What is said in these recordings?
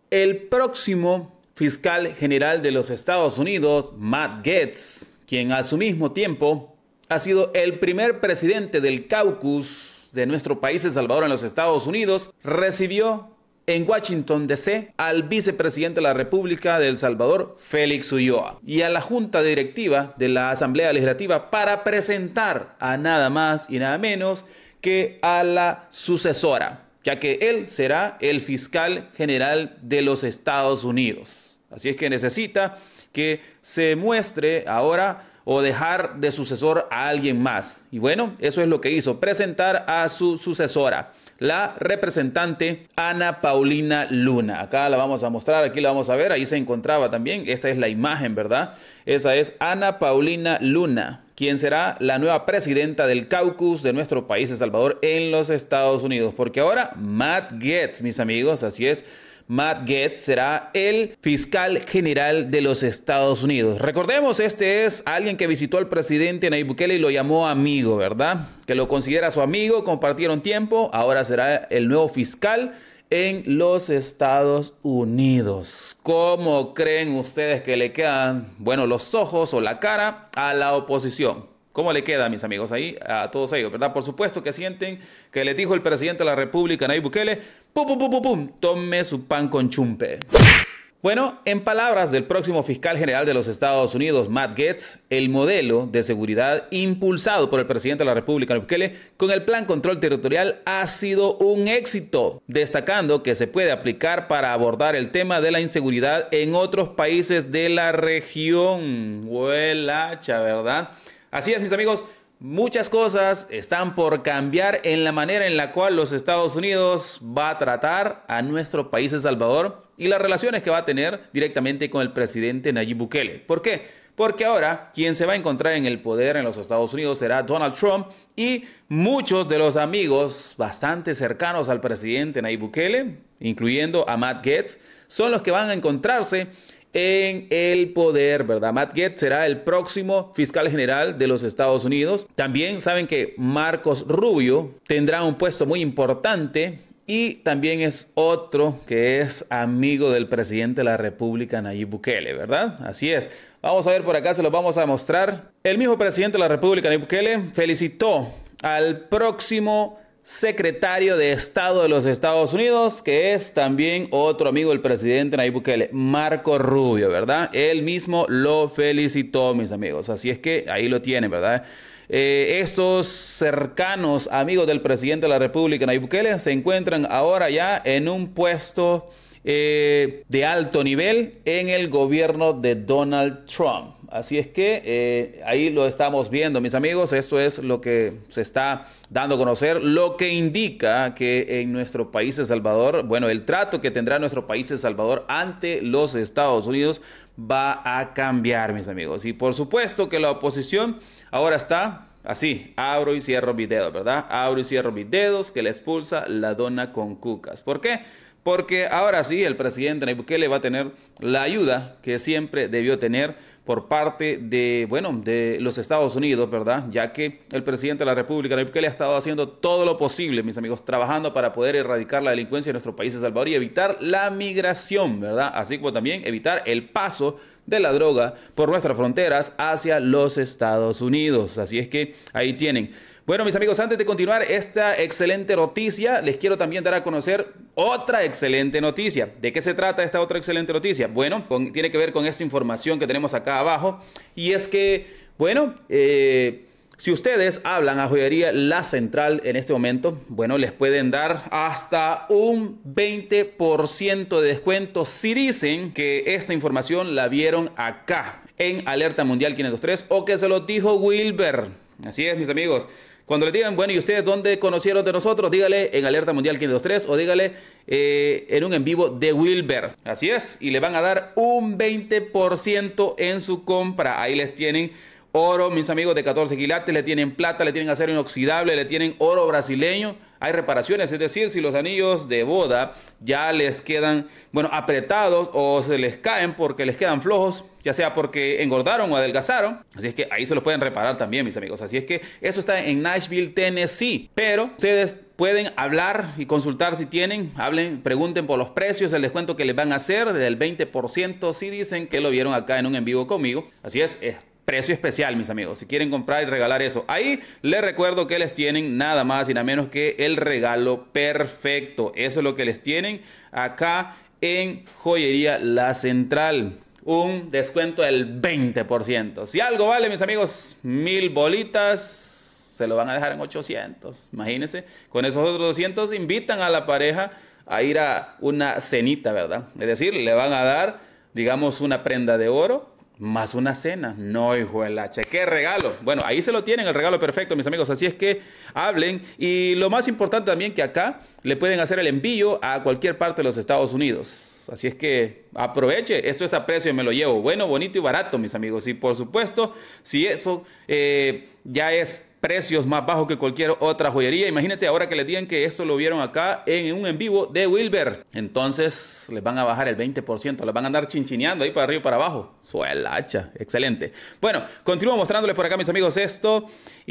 El próximo fiscal general de los Estados Unidos, Matt Gaetz, quien a su mismo tiempo ha sido el primer presidente del caucus de nuestro país, El Salvador, en los Estados Unidos, recibió en Washington, D.C., al vicepresidente de la República de El Salvador, Félix Ulloa, y a la junta directiva de la Asamblea Legislativa para presentar a nada más y nada menos que a la sucesora, ya que él será el fiscal general de los Estados Unidos. Así es que necesita que se muestre ahora o dejar de sucesor a alguien más. Y bueno, eso es lo que hizo, presentar a su sucesora, la representante Ana Paulina Luna. Acá la vamos a mostrar, aquí la vamos a ver, ahí se encontraba también, esa es la imagen, ¿verdad? Esa es Ana Paulina Luna, quien será la nueva presidenta del caucus de nuestro país, El Salvador, en los Estados Unidos. Porque ahora Matt Gaetz, mis amigos, así es, Matt Gaetz será el fiscal general de los Estados Unidos. Recordemos, este es alguien que visitó al presidente Nayib Bukele y lo llamó amigo, ¿verdad? Que lo considera su amigo, compartieron tiempo, ahora será el nuevo fiscal en los Estados Unidos. ¿Cómo creen ustedes que le quedan, bueno, los ojos o la cara a la oposición? ¿Cómo le queda, mis amigos, ahí a todos ellos, verdad? Por supuesto que sienten que les dijo el presidente de la República, Nayib Bukele, pum, pum, pum, pum, pum, tome su pan con chumpe. Bueno, en palabras del próximo fiscal general de los Estados Unidos, Matt Gaetz, el modelo de seguridad impulsado por el presidente de la República, Nayib Bukele, con el Plan Control Territorial ha sido un éxito, destacando que se puede aplicar para abordar el tema de la inseguridad en otros países de la región. Huelacha, ¿verdad? Así es, mis amigos, muchas cosas están por cambiar en la manera en la cual los Estados Unidos va a tratar a nuestro país, El Salvador, y las relaciones que va a tener directamente con el presidente Nayib Bukele. ¿Por qué? Porque ahora quien se va a encontrar en el poder en los Estados Unidos será Donald Trump, y muchos de los amigos bastante cercanos al presidente Nayib Bukele, incluyendo a Matt Gaetz, son los que van a encontrarse en el poder, ¿verdad? Matt Gaetz será el próximo fiscal general de los Estados Unidos. También saben que Marcos Rubio tendrá un puesto muy importante y también es otro que es amigo del presidente de la República, Nayib Bukele, ¿verdad? Así es. Vamos a ver por acá, se los vamos a mostrar. El mismo presidente de la República, Nayib Bukele, felicitó al próximo secretario de Estado de los Estados Unidos, que es también otro amigo del presidente Nayib Bukele, Marco Rubio, ¿verdad? Él mismo lo felicitó, mis amigos. Así es que ahí lo tienen, ¿verdad? Estos cercanos amigos del presidente de la República, Nayib Bukele, se encuentran ahora ya en un puesto de alto nivel en el gobierno de Donald Trump. Así es que ahí lo estamos viendo, mis amigos. Esto es lo que se está dando a conocer, lo que indica que en nuestro país, El Salvador, bueno, el trato que tendrá nuestro país, El Salvador, ante los Estados Unidos va a cambiar, mis amigos. Y por supuesto que la oposición ahora está así, abro y cierro mis dedos, ¿verdad? Abro y cierro mis dedos, que le expulsa la dona con cucas. ¿Por qué? Porque ahora sí, el presidente Nayib Bukele va a tener la ayuda que siempre debió tener por parte de, bueno, de los Estados Unidos, ¿verdad? Ya que el presidente de la República, Nayib Bukele, ha estado haciendo todo lo posible, mis amigos, trabajando para poder erradicar la delincuencia en nuestro país, El Salvador, y evitar la migración, ¿verdad? Así como también evitar el paso de la droga por nuestras fronteras hacia los Estados Unidos. Así es que ahí tienen. Bueno, mis amigos, antes de continuar esta excelente noticia, les quiero también dar a conocer otra excelente noticia. ¿De qué se trata esta otra excelente noticia? Bueno, tiene que ver con esta información que tenemos acá abajo. Y es que, bueno, si ustedes hablan a Joyería La Central en este momento, bueno, les pueden dar hasta un 20% de descuento si dicen que esta información la vieron acá en Alerta Mundial 503 o que se lo dijo Wilber. Así es, mis amigos. Cuando les digan, bueno, ¿y ustedes dónde conocieron de nosotros? Dígale en Alerta Mundial 503 o dígale en un en vivo de Wilber. Así es, y le van a dar un 20% en su compra. Ahí les tienen oro, mis amigos, de 14 quilates, le tienen plata, le tienen acero inoxidable, le tienen oro brasileño. hay reparaciones, es decir, si los anillos de boda ya les quedan, bueno, apretados o se les caen porque les quedan flojos, ya sea porque engordaron o adelgazaron, así es que ahí se los pueden reparar también, mis amigos. Así es que eso está en Nashville, Tennessee, pero ustedes pueden hablar y consultar si tienen, hablen, pregunten por los precios, el descuento que les van a hacer del 20%, si dicen que lo vieron acá en un en vivo conmigo, así es precio especial, mis amigos. Si quieren comprar y regalar eso, ahí les recuerdo que les tienen nada más y nada menos que el regalo perfecto. Eso es lo que les tienen acá en Joyería La Central. Un descuento del 20%. Si algo vale, mis amigos, 1000 bolitas, se lo van a dejar en 800. Imagínense, con esos otros 200 invitan a la pareja a ir a una cenita, ¿verdad? Es decir, le van a dar, digamos, una prenda de oro más una cena. No, hijo de la ¿qué regalo? Bueno, ahí se lo tienen, el regalo perfecto, mis amigos. Así es que hablen. Y lo más importante también que acá le pueden hacer el envío a cualquier parte de los Estados Unidos. Así es que aproveche. Esto es a precio y me lo llevo. Bueno, bonito y barato, mis amigos. Y por supuesto, si eso ya es precios más bajos que cualquier otra joyería. Imagínense ahora que les digan que esto lo vieron acá en un en vivo de Wilber. Entonces les van a bajar el 20%. Les van a andar chinchineando ahí para arriba y para abajo. Suelacha. Excelente. Bueno, continúo mostrándoles por acá, mis amigos, esto.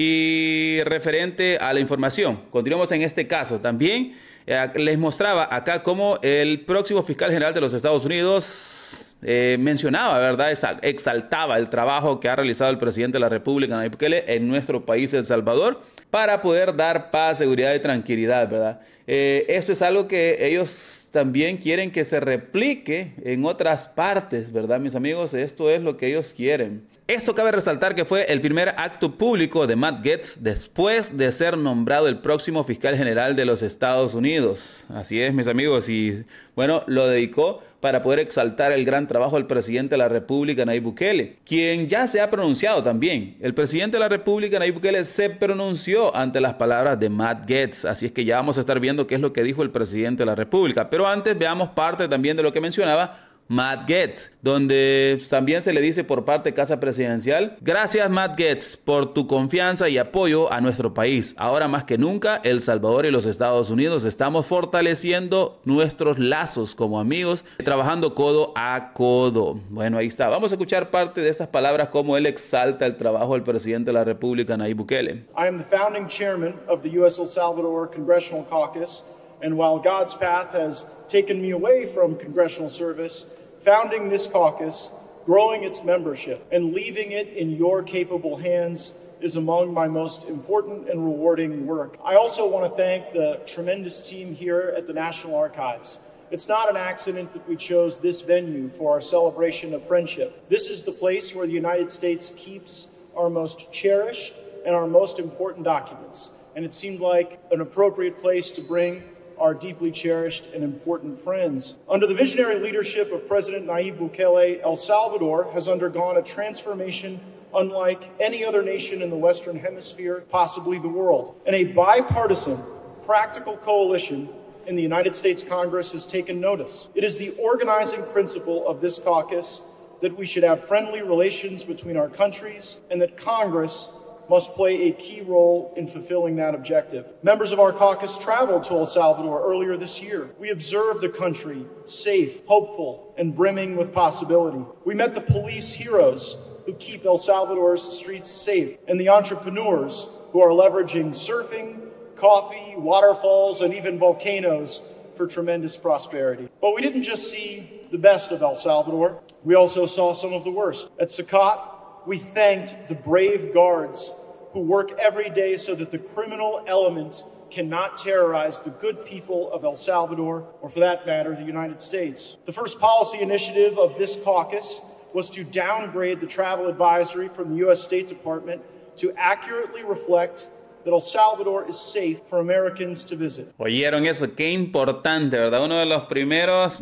Y referente a la información. Continuamos en este caso. También les mostraba acá cómo el próximo fiscal general de los Estados Unidos mencionaba, ¿verdad? Exaltaba el trabajo que ha realizado el presidente de la República, Nayib Bukele, en nuestro país, El Salvador, para poder dar paz, seguridad y tranquilidad, ¿verdad? Esto es algo que ellos también quieren que se replique en otras partes, ¿verdad, mis amigos? Esto es lo que ellos quieren. Esto cabe resaltar que fue el primer acto público de Matt Gaetz después de ser nombrado el próximo fiscal general de los Estados Unidos. Así es, mis amigos, y bueno, lo dedicó para poder exaltar el gran trabajo del presidente de la República, Nayib Bukele, quien ya se ha pronunciado también. El presidente de la República, Nayib Bukele, se pronunció ante las palabras de Matt Gaetz, así es que ya vamos a estar viendo qué es lo que dijo el presidente de la República. Pero antes veamos parte también de lo que mencionaba Matt Gaetz, donde también se le dice por parte de Casa Presidencial: gracias, Matt Gaetz, por tu confianza y apoyo a nuestro país. Ahora más que nunca, El Salvador y los Estados Unidos estamos fortaleciendo nuestros lazos como amigos, trabajando codo a codo. Bueno, ahí está. Vamos a escuchar parte de estas palabras, cómo él exalta el trabajo del presidente de la República, Nayib Bukele. I am the founding chairman of the U.S. El Salvador Congressional Caucus, and while God's path has taken me away from congressional service, founding this caucus, growing its membership, and leaving it in your capable hands is among my most important and rewarding work. I also want to thank the tremendous team here at the National Archives. It's not an accident that we chose this venue for our celebration of friendship. This is the place where the United States keeps our most cherished and our most important documents, and it seemed like an appropriate place to bring our deeply cherished and important friends. Under the visionary leadership of President Nayib Bukele, El Salvador has undergone a transformation unlike any other nation in the Western Hemisphere, possibly the world. And a bipartisan, practical coalition in the United States Congress has taken notice. It is the organizing principle of this caucus that we should have friendly relations between our countries and that Congress must play a key role in fulfilling that objective. Members of our caucus traveled to El Salvador earlier this year. We observed a country safe, hopeful, and brimming with possibility. We met the police heroes who keep El Salvador's streets safe, and the entrepreneurs who are leveraging surfing, coffee, waterfalls, and even volcanoes for tremendous prosperity. But we didn't just see the best of El Salvador, we also saw some of the worst. At Sacat, we thanked the brave guards who work every day so that the criminal element cannot terrorize the good people of El Salvador, or for that matter, the United States. The first policy initiative of this caucus was to downgrade the travel advisory from the U.S. State Department to accurately reflect that El Salvador is safe for Americans to visit. Oyeron eso, qué importante, ¿verdad? Uno de los primeros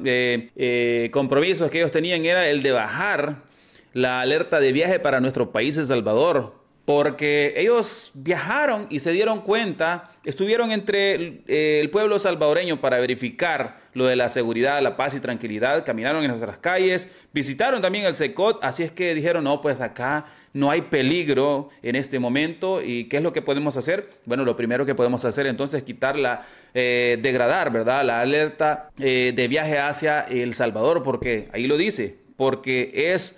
compromisos que ellos tenían era el de bajar la alerta de viaje para nuestro país, El Salvador, porque ellos viajaron y se dieron cuenta, estuvieron entre el pueblo salvadoreño para verificar lo de la seguridad, la paz y tranquilidad, caminaron en nuestras calles, visitaron también el Secot, así es que dijeron, no, pues acá no hay peligro en este momento. ¿Y qué es lo que podemos hacer? Bueno, lo primero que podemos hacer entonces es quitarla, degradar, ¿verdad?, la alerta de viaje hacia El Salvador, porque ahí lo dice, porque es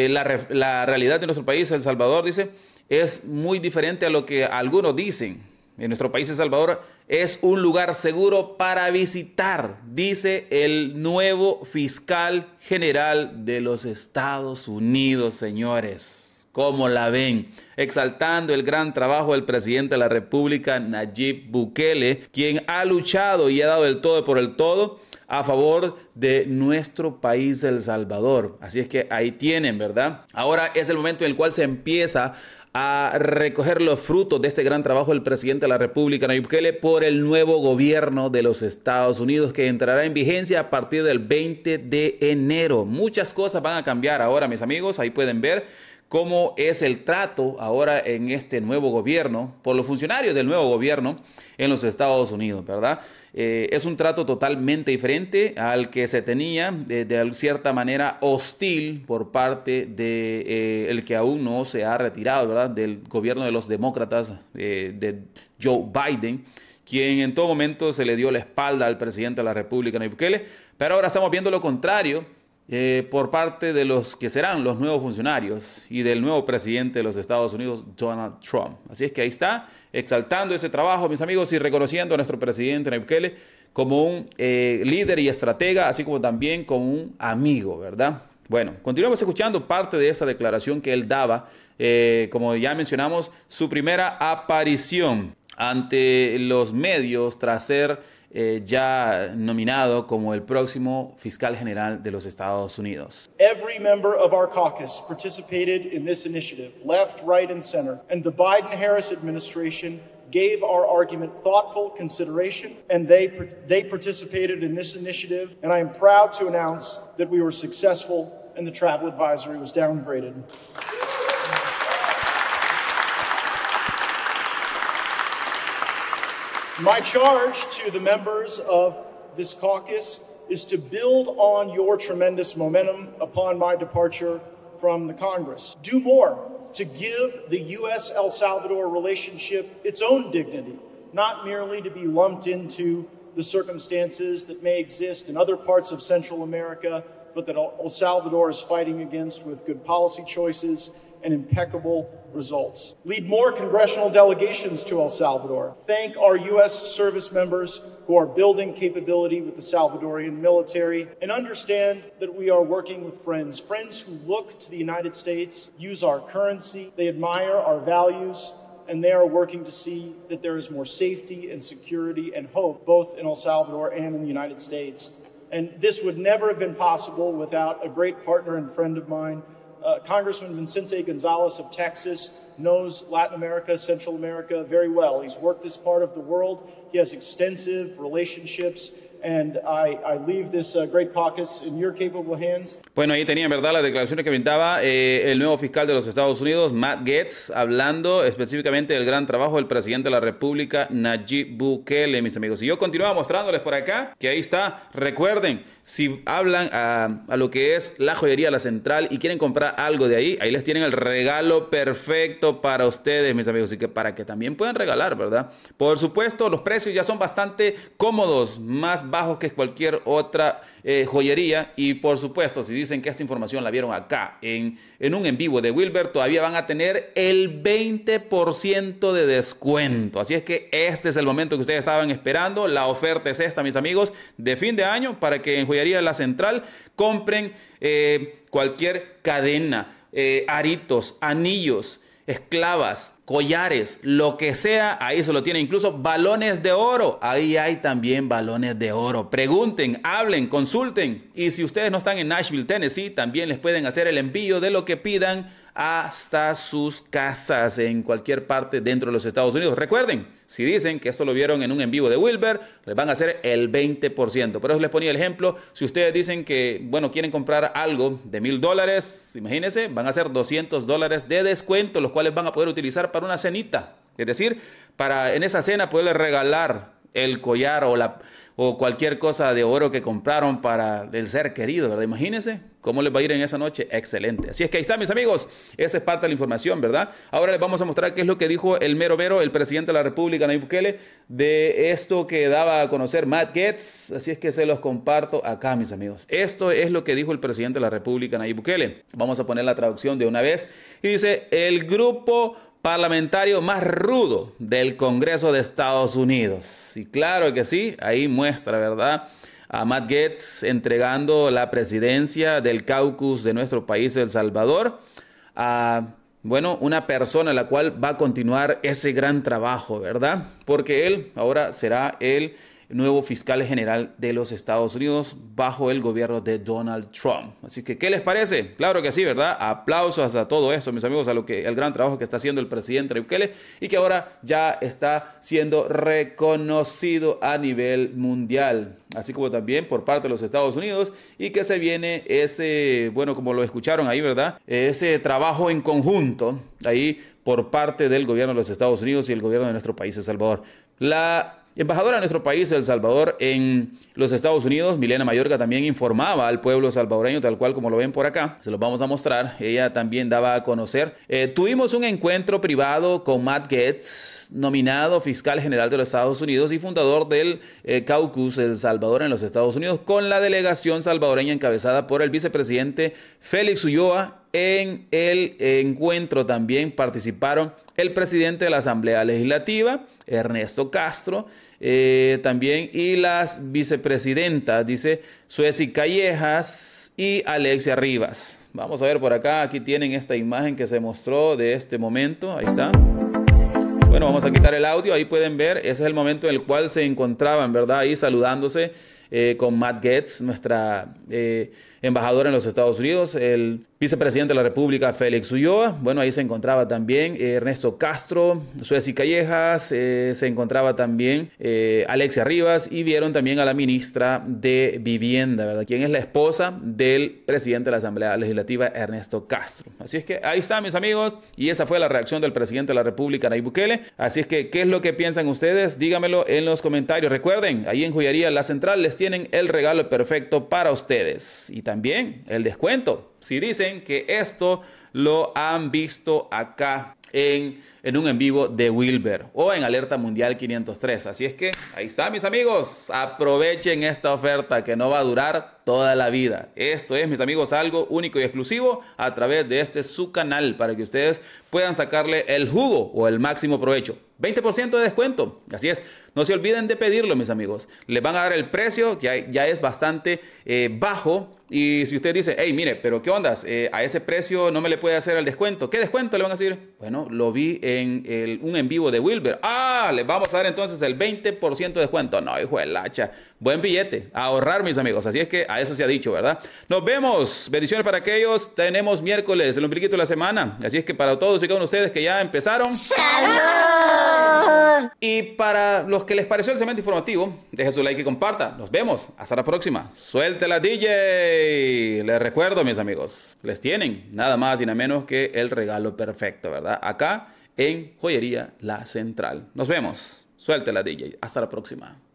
la realidad de nuestro país, El Salvador, dice, es muy diferente a lo que algunos dicen. En nuestro país, El Salvador es un lugar seguro para visitar, dice el nuevo fiscal general de los Estados Unidos, señores. ¿Cómo la ven? Exaltando el gran trabajo del presidente de la República, Nayib Bukele, quien ha luchado y ha dado el todo por el todo a favor de nuestro país, El Salvador. Así es que ahí tienen, ¿verdad? Ahora es el momento en el cual se empieza a recoger los frutos de este gran trabajo del presidente de la República, Nayib Bukele, por el nuevo gobierno de los Estados Unidos, que entrará en vigencia a partir del 20 de enero. Muchas cosas van a cambiar ahora, mis amigos. Ahí pueden ver cómo es el trato ahora en este nuevo gobierno, por los funcionarios del nuevo gobierno en los Estados Unidos, ¿verdad? Es un trato totalmente diferente al que se tenía de cierta manera hostil por parte de el que aún no se ha retirado, ¿verdad?, del gobierno de los demócratas, de Joe Biden, quien en todo momento se le dio la espalda al presidente de la República, Nayib Bukele, pero ahora estamos viendo lo contrario por parte de los que serán los nuevos funcionarios y del nuevo presidente de los Estados Unidos, Donald Trump. Así es que ahí está, exaltando ese trabajo, mis amigos, y reconociendo a nuestro presidente Nayib Bukele como un líder y estratega, así como también como un amigo, ¿verdad? Bueno, continuamos escuchando parte de esa declaración que él daba, como ya mencionamos, su primera aparición ante los medios tras ser ya nominado como el próximo fiscal general de los Estados Unidos. Every member of our caucus participated in this initiative, left, right, and center, and the Biden-Harris administration gave our argument thoughtful consideration, and they participated in this initiative, and I am proud to announce that we were successful and the travel advisory was downgraded. My charge to the members of this caucus is to build on your tremendous momentum upon my departure from the Congress. Do more to give the U.S.-El Salvador relationship its own dignity, not merely to be lumped into the circumstances that may exist in other parts of Central America, but that El Salvador is fighting against with good policy choices and impeccable results. Lead more congressional delegations to El Salvador. Thank our U.S. service members who are building capability with the Salvadorian military, and understand that we are working with friends who look to the United States, use our currency, they admire our values, and they are working to see that there is more safety and security and hope both in El Salvador and in the United States. And this would never have been possible without a great partner and friend of mine. Congressman Vicente Gonzalez of Texas knows Latin America, Central America very well. He's worked this part of the world. He has extensive relationships. And I leave this great caucus in your capable hands. Bueno, ahí tenían, ¿verdad?, las declaraciones que brindaba el nuevo fiscal de los Estados Unidos, Matt Gaetz, hablando específicamente del gran trabajo del presidente de la República, Nayib Bukele, mis amigos. Y yo continuaba mostrándoles por acá, que ahí está. Recuerden, si hablan a lo que es la joyería La Central y quieren comprar algo de ahí les tienen el regalo perfecto para ustedes, mis amigos, y que para que también puedan regalar, ¿verdad? Por supuesto, los precios ya son bastante cómodos, más bajos que cualquier otra joyería. Y por supuesto, si dicen que esta información la vieron acá en un en vivo de Wilber, todavía van a tener el 20% de descuento. Así es que este es el momento que ustedes estaban esperando. La oferta es esta, mis amigos, de fin de año, para que en Joyería La Central compren cualquier cadena, aritos, anillos, esclavas, collares, lo que sea, ahí se lo tienen. Incluso balones de oro, ahí hay también balones de oro. Pregunten, hablen, consulten. Y si ustedes no están en Nashville, Tennessee, también les pueden hacer el envío de lo que pidan hasta sus casas en cualquier parte dentro de los Estados Unidos. Recuerden, si dicen que esto lo vieron en un en vivo de Wilber, les van a hacer el 20%. Por eso les ponía el ejemplo. Si ustedes dicen que, bueno, quieren comprar algo de $1000, imagínense, van a hacer $200 de descuento, los cuales van a poder utilizar para una cenita. Es decir, para en esa cena poderles regalar el collar o cualquier cosa de oro que compraron para el ser querido, ¿verdad? Imagínense cómo les va a ir en esa noche. Excelente. Así es que ahí está, mis amigos. Esa es parte de la información, ¿verdad? Ahora les vamos a mostrar qué es lo que dijo el mero mero, el presidente de la República, Nayib Bukele, de esto que daba a conocer Matt Gaetz. Así es que se los comparto acá, mis amigos. Esto es lo que dijo el presidente de la República, Nayib Bukele. Vamos a poner la traducción de una vez. Y dice, el grupo parlamentario más rudo del Congreso de Estados Unidos. Y claro que sí, ahí muestra, ¿verdad?, a Matt Gaetz entregando la presidencia del caucus de nuestro país, El Salvador, a, bueno, una persona a la cual va a continuar ese gran trabajo, ¿verdad? Porque él ahora será el nuevo fiscal general de los Estados Unidos bajo el gobierno de Donald Trump. Así que, ¿qué les parece? Claro que sí, ¿verdad? Aplausos a todo esto, mis amigos, el gran trabajo que está haciendo el presidente Nayib Bukele y que ahora ya está siendo reconocido a nivel mundial, así como también por parte de los Estados Unidos, y que se viene ese, bueno, como lo escucharon ahí, ¿verdad?, ese trabajo en conjunto ahí por parte del gobierno de los Estados Unidos y el gobierno de nuestro país, El Salvador. La embajadora de nuestro país, El Salvador, en los Estados Unidos, Milena Mayorga, también informaba al pueblo salvadoreño, tal cual como lo ven por acá. Se los vamos a mostrar. Ella también daba a conocer. Tuvimos un encuentro privado con Matt Gaetz, nominado fiscal general de los Estados Unidos y fundador del caucus El Salvador en los Estados Unidos, con la delegación salvadoreña encabezada por el vicepresidente Félix Ulloa. En el encuentro también participaron el presidente de la Asamblea Legislativa, Ernesto Castro, también, y las vicepresidentas, dice, Sueci Callejas y Alexia Rivas. Vamos a ver por acá, aquí tienen esta imagen que se mostró de este momento, ahí está. Bueno, vamos a quitar el audio, ahí pueden ver, ese es el momento en el cual se encontraban, ¿verdad?, ahí saludándose con Matt Gaetz, nuestra embajadora en los Estados Unidos, el vicepresidente de la República, Félix Ulloa. Bueno, ahí se encontraba también Ernesto Castro, Sueci Callejas, se encontraba también Alexia Rivas, y vieron también a la ministra de Vivienda, ¿verdad?, quien es la esposa del presidente de la Asamblea Legislativa, Ernesto Castro. Así es que ahí está, mis amigos, y esa fue la reacción del presidente de la República, Nayib Bukele. Así es que, ¿qué es lo que piensan ustedes? Dígamelo en los comentarios. Recuerden, ahí en Joyería La Central les tienen el regalo perfecto para ustedes y también el descuento si dicen que esto lo han visto acá en un en vivo de Wilber o en Alerta Mundial 503. Así es que ahí está, mis amigos, aprovechen esta oferta que no va a durar toda la vida. Esto es, mis amigos, algo único y exclusivo a través de su canal para que ustedes puedan sacarle el jugo o el máximo provecho. 20% de descuento. Así es. No se olviden de pedirlo, mis amigos. Les van a dar el precio que ya es bastante bajo. Y si usted dice, hey, mire, pero ¿qué ondas? A ese precio no me le puede hacer el descuento. ¿Qué descuento le van a decir? Bueno, lo vi en un en vivo de Wilber. Ah, les vamos a dar entonces el 20% de descuento. No, hijo de lacha. Buen billete. A ahorrar, mis amigos. Así es que a eso se ha dicho, ¿verdad? Nos vemos. Bendiciones para aquellos. Tenemos miércoles, el ombliguito de la semana. Así es que para todos y cada uno de ustedes que ya empezaron. ¡Salud! Y para los que les pareció el segmento informativo, deje su like y comparta. Nos vemos. Hasta la próxima. Suéltela, DJ. Les recuerdo, mis amigos, les tienen nada más y nada menos que el regalo perfecto, ¿verdad? Acá en Joyería La Central. Nos vemos. Suéltela, DJ. Hasta la próxima.